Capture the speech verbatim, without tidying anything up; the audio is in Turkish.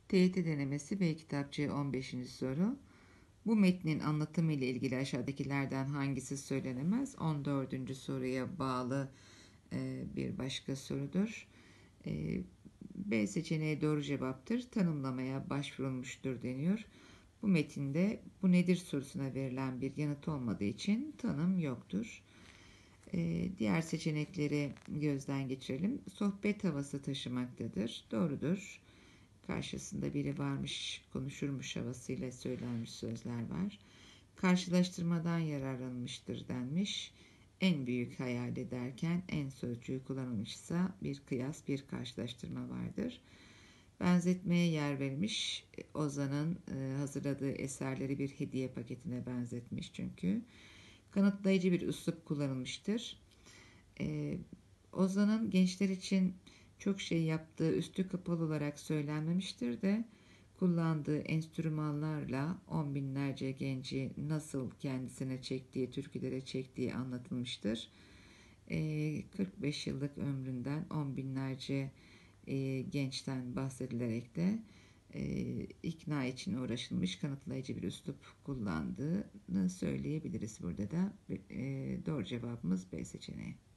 T Y T denemesi ve kitapçı on beşinci soru. Bu metnin anlatımı ile ilgili aşağıdakilerden hangisi söylenemez? on dördüncü soruya bağlı e, bir başka sorudur. E, B seçeneği doğru cevaptır. Tanımlamaya başvurulmuştur deniyor. Bu metinde bu nedir sorusuna verilen bir yanıt olmadığı için tanım yoktur. E, diğer seçenekleri gözden geçirelim. Sohbet havası taşımaktadır. Doğrudur. Karşısında biri varmış, konuşurmuş havasıyla söylenmiş sözler var. Karşılaştırmadan yararlanmıştır denmiş. En büyük hayal ederken en sözcüğü kullanılmışsa bir kıyas, bir karşılaştırma vardır. Benzetmeye yer vermiş. Ozan'ın hazırladığı eserleri bir hediye paketine benzetmiş çünkü. Kanıtlayıcı bir üslup kullanılmıştır. Ozan'ın gençler için çok şey yaptığı üstü kapalı olarak söylenmemiştir de kullandığı enstrümanlarla on binlerce genci nasıl kendisine çektiği, türkülere çektiği anlatılmıştır. E, kırk beş yıllık ömründen on binlerce e, gençten bahsedilerek de e, ikna için uğraşılmış, kanıtlayıcı bir üslup kullandığını söyleyebiliriz burada da. E, doğru cevabımız B seçeneği.